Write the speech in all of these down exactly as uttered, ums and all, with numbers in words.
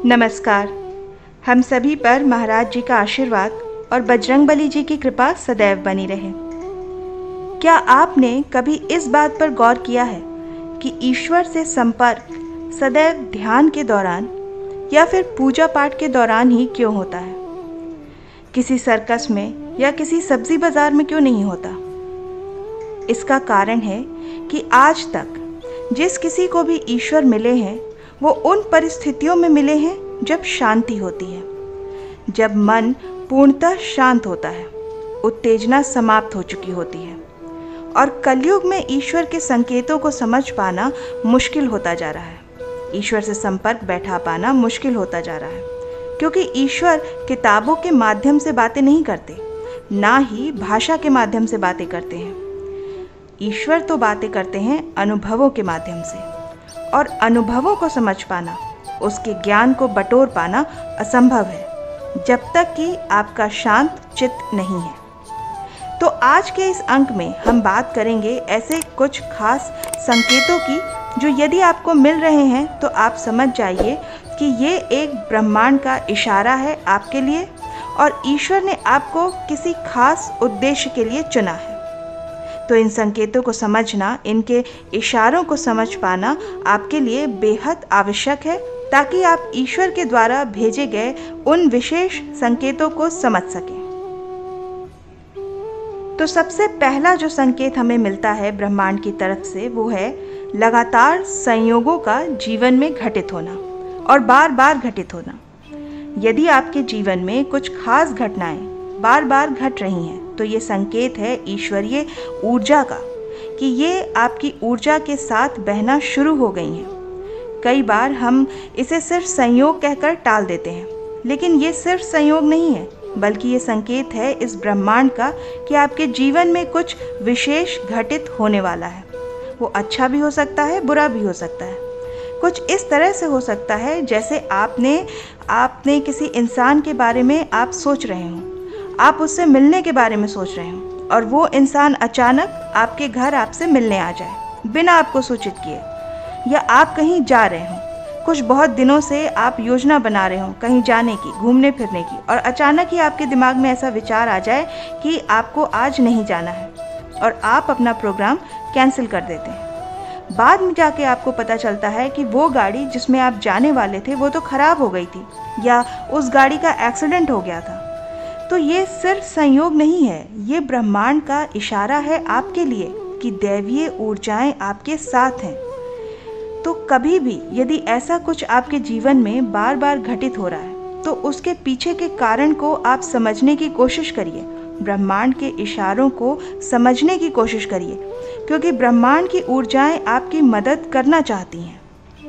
नमस्कार। हम सभी पर महाराज जी का आशीर्वाद और बजरंगबली जी की कृपा सदैव बनी रहे। क्या आपने कभी इस बात पर गौर किया है कि ईश्वर से संपर्क सदैव ध्यान के दौरान या फिर पूजा पाठ के दौरान ही क्यों होता है? किसी सर्कस में या किसी सब्जी बाजार में क्यों नहीं होता? इसका कारण है कि आज तक जिस किसी को भी ईश्वर मिले हैं वो उन परिस्थितियों में मिले हैं जब शांति होती है, जब मन पूर्णतः शांत होता है, उत्तेजना समाप्त हो चुकी होती है और कलयुग में ईश्वर के संकेतों को समझ पाना मुश्किल होता जा रहा है। ईश्वर से संपर्क बैठा पाना मुश्किल होता जा रहा है, क्योंकि ईश्वर किताबों के माध्यम से बातें नहीं करते, ना ही भाषा के माध्यम से बातें करते हैं। ईश्वर तो बातें करते हैं अनुभवों के माध्यम से, और अनुभवों को समझ पाना, उसके ज्ञान को बटोर पाना असंभव है जब तक कि आपका शांत चित्त नहीं है। तो आज के इस अंक में हम बात करेंगे ऐसे कुछ खास संकेतों की जो यदि आपको मिल रहे हैं तो आप समझ जाइए कि ये एक ब्रह्मांड का इशारा है आपके लिए और ईश्वर ने आपको किसी खास उद्देश्य के लिए चुना है। तो इन संकेतों को समझना, इनके इशारों को समझ पाना आपके लिए बेहद आवश्यक है, ताकि आप ईश्वर के द्वारा भेजे गए उन विशेष संकेतों को समझ सकें। तो सबसे पहला जो संकेत हमें मिलता है ब्रह्मांड की तरफ से वो है लगातार संयोगों का जीवन में घटित होना और बार बार घटित होना। यदि आपके जीवन में कुछ खास घटनाएं बार बार घट रही हैं तो ये संकेत है ईश्वरीय ऊर्जा का कि ये आपकी ऊर्जा के साथ बहना शुरू हो गई हैं। कई बार हम इसे सिर्फ संयोग कहकर टाल देते हैं, लेकिन ये सिर्फ संयोग नहीं है, बल्कि ये संकेत है इस ब्रह्मांड का कि आपके जीवन में कुछ विशेष घटित होने वाला है। वो अच्छा भी हो सकता है, बुरा भी हो सकता है। कुछ इस तरह से हो सकता है जैसे आपने आपने किसी इंसान के बारे में आप सोच रहे हो, आप उससे मिलने के बारे में सोच रहे हो और वो इंसान अचानक आपके घर आपसे मिलने आ जाए बिना आपको सूचित किए, या आप कहीं जा रहे हो, कुछ बहुत दिनों से आप योजना बना रहे हो कहीं जाने की, घूमने फिरने की, और अचानक ही आपके दिमाग में ऐसा विचार आ जाए कि आपको आज नहीं जाना है और आप अपना प्रोग्राम कैंसिल कर देते हैं। बाद में जाके आपको पता चलता है कि वो गाड़ी जिसमें आप जाने वाले थे वो तो खराब हो गई थी, या उस गाड़ी का एक्सीडेंट हो गया था। तो ये सिर्फ संयोग नहीं है, ये ब्रह्मांड का इशारा है आपके लिए कि दैवीय ऊर्जाएं आपके साथ हैं। तो कभी भी यदि ऐसा कुछ आपके जीवन में बार बार घटित हो रहा है तो उसके पीछे के कारण को आप समझने की कोशिश करिए, ब्रह्मांड के इशारों को समझने की कोशिश करिए, क्योंकि ब्रह्मांड की ऊर्जाएं आपकी मदद करना चाहती हैं।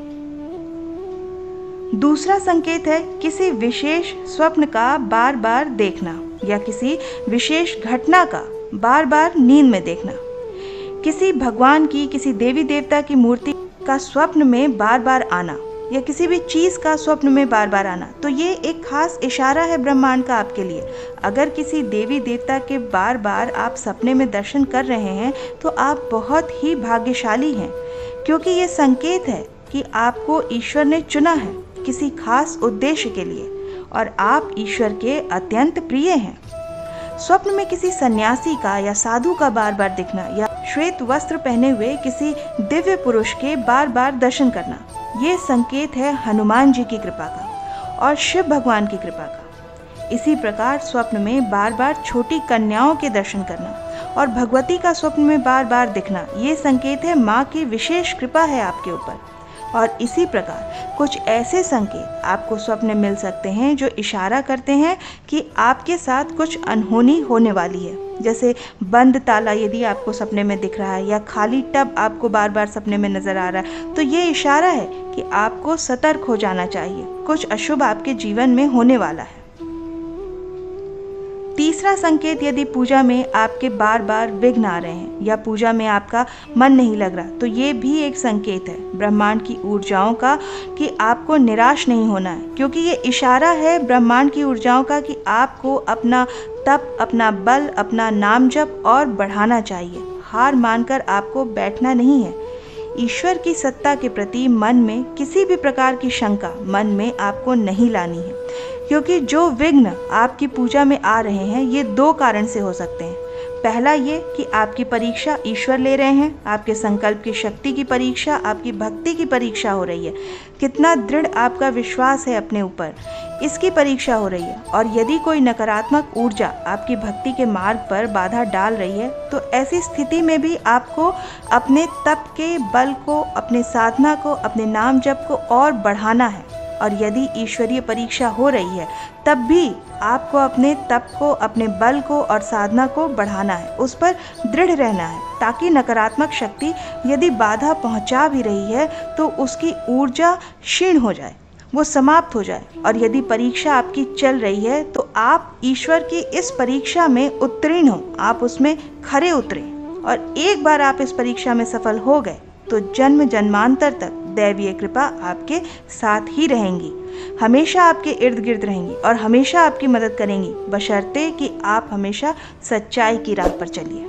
दूसरा संकेत है किसी विशेष स्वप्न का बार बार देखना या किसी विशेष घटना का बार बार नींद में देखना। किसी भगवान की, किसी देवी देवता की मूर्ति का स्वप्न में बार बार आना या किसी भी चीज़ का स्वप्न में बार बार आना, तो ये एक खास इशारा है ब्रह्मांड का आपके लिए। अगर किसी देवी देवता के बार बार आप सपने में दर्शन कर रहे हैं तो आप बहुत ही भाग्यशाली हैं, क्योंकि ये संकेत है कि आपको ईश्वर ने चुना है किसी खास उद्देश्य के लिए और आप ईश्वर के अत्यंत प्रिय हैं। स्वप्न में किसी सन्यासी का या साधु का बार बार दिखना या श्वेत वस्त्र पहने हुए किसी दिव्य पुरुष के बार बार दर्शन करना, ये संकेत है हनुमान जी की कृपा का और शिव भगवान की कृपा का। इसी प्रकार स्वप्न में बार बार छोटी कन्याओं के दर्शन करना और भगवती का स्वप्न में बार बार दिखना, ये संकेत है माँ की विशेष कृपा है आपके ऊपर। और इसी प्रकार कुछ ऐसे संकेत आपको स्वप्न में मिल सकते हैं जो इशारा करते हैं कि आपके साथ कुछ अनहोनी होने वाली है। जैसे बंद ताला यदि आपको सपने में दिख रहा है या खाली टब आपको बार बार सपने में नजर आ रहा है, तो ये इशारा है कि आपको सतर्क हो जाना चाहिए, कुछ अशुभ आपके जीवन में होने वाला है। तीसरा संकेत, यदि पूजा में आपके बार बार विघ्न आ रहे हैं या पूजा में आपका मन नहीं लग रहा, तो ये भी एक संकेत है ब्रह्मांड की ऊर्जाओं का कि आपको निराश नहीं होना है, क्योंकि ये इशारा है ब्रह्मांड की ऊर्जाओं का कि आपको अपना तप, अपना बल, अपना नाम जप और बढ़ाना चाहिए। हार मानकर आपको बैठना नहीं है। ईश्वर की सत्ता के प्रति मन में किसी भी प्रकार की शंका मन में आपको नहीं लानी है, क्योंकि जो विघ्न आपकी पूजा में आ रहे हैं ये दो कारण से हो सकते हैं। पहला ये कि आपकी परीक्षा ईश्वर ले रहे हैं, आपके संकल्प की शक्ति की परीक्षा, आपकी भक्ति की परीक्षा हो रही है, कितना दृढ़ आपका विश्वास है अपने ऊपर, इसकी परीक्षा हो रही है। और यदि कोई नकारात्मक ऊर्जा आपकी भक्ति के मार्ग पर बाधा डाल रही है तो ऐसी स्थिति में भी आपको अपने तप के बल को, अपने साधना को, अपने नाम जप को और बढ़ाना है। और यदि ईश्वरीय परीक्षा हो रही है तब भी आपको अपने तप को, अपने बल को और साधना को बढ़ाना है, उस पर दृढ़ रहना है, ताकि नकारात्मक शक्ति यदि बाधा पहुंचा भी रही है तो उसकी ऊर्जा क्षीण हो जाए, वो समाप्त हो जाए। और यदि परीक्षा आपकी चल रही है तो आप ईश्वर की इस परीक्षा में उत्तीर्ण हो, आप उसमें खरे उतरे। और एक बार आप इस परीक्षा में सफल हो गए तो जन्म जन्मांतर तक दैवीय कृपा आपके साथ ही रहेंगी, हमेशा आपके इर्द गिर्द रहेंगी और हमेशा आपकी मदद करेंगी, बशर्ते कि आप हमेशा सच्चाई की राह पर चलिए।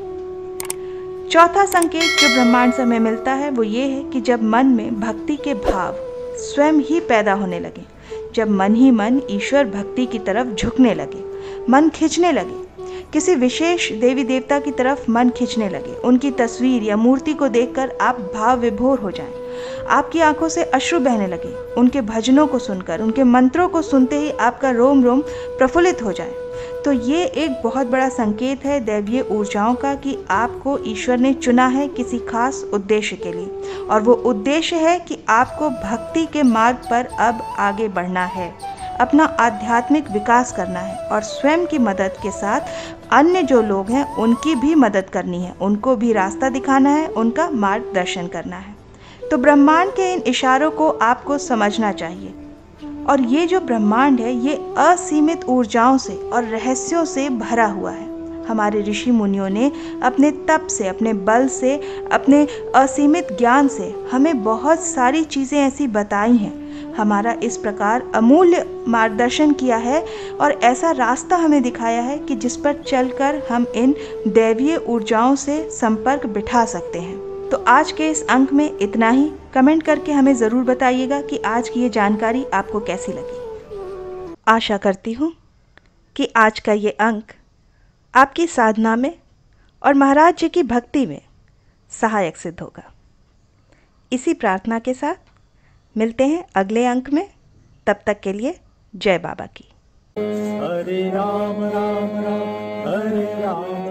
चौथा संकेत जो ब्रह्मांड से हमें मिलता है वो ये है कि जब मन में भक्ति के भाव स्वयं ही पैदा होने लगे, जब मन ही मन ईश्वर भक्ति की तरफ झुकने लगे, मन खिंचने लगे, किसी विशेष देवी देवता की तरफ मन खिंचने लगे, उनकी तस्वीर या मूर्ति को देखकर आप भाव विभोर हो जाएं, आपकी आंखों से अश्रु बहने लगे, उनके भजनों को सुनकर, उनके मंत्रों को सुनते ही आपका रोम रोम प्रफुल्लित हो जाए, तो ये एक बहुत बड़ा संकेत है दैवीय ऊर्जाओं का कि आपको ईश्वर ने चुना है किसी खास उद्देश्य के लिए। और वो उद्देश्य है कि आपको भक्ति के मार्ग पर अब आगे बढ़ना है, अपना आध्यात्मिक विकास करना है और स्वयं की मदद के साथ अन्य जो लोग हैं उनकी भी मदद करनी है, उनको भी रास्ता दिखाना है, उनका मार्गदर्शन करना है। तो ब्रह्मांड के इन इशारों को आपको समझना चाहिए। और ये जो ब्रह्मांड है ये असीमित ऊर्जाओं से और रहस्यों से भरा हुआ है। हमारे ऋषि मुनियों ने अपने तप से, अपने बल से, अपने असीमित ज्ञान से हमें बहुत सारी चीज़ें ऐसी बताई हैं, हमारा इस प्रकार अमूल्य मार्गदर्शन किया है और ऐसा रास्ता हमें दिखाया है कि जिस पर चलकर हम इन दैवीय ऊर्जाओं से संपर्क बिठा सकते हैं। तो आज के इस अंक में इतना ही। कमेंट करके हमें ज़रूर बताइएगा कि आज की ये जानकारी आपको कैसी लगी। आशा करती हूँ कि आज का ये अंक आपकी साधना में और महाराज जी की भक्ति में सहायक सिद्ध होगा। इसी प्रार्थना के साथ मिलते हैं अगले अंक में। तब तक के लिए जय बाबा की। हरे राम राम राम हरे राम।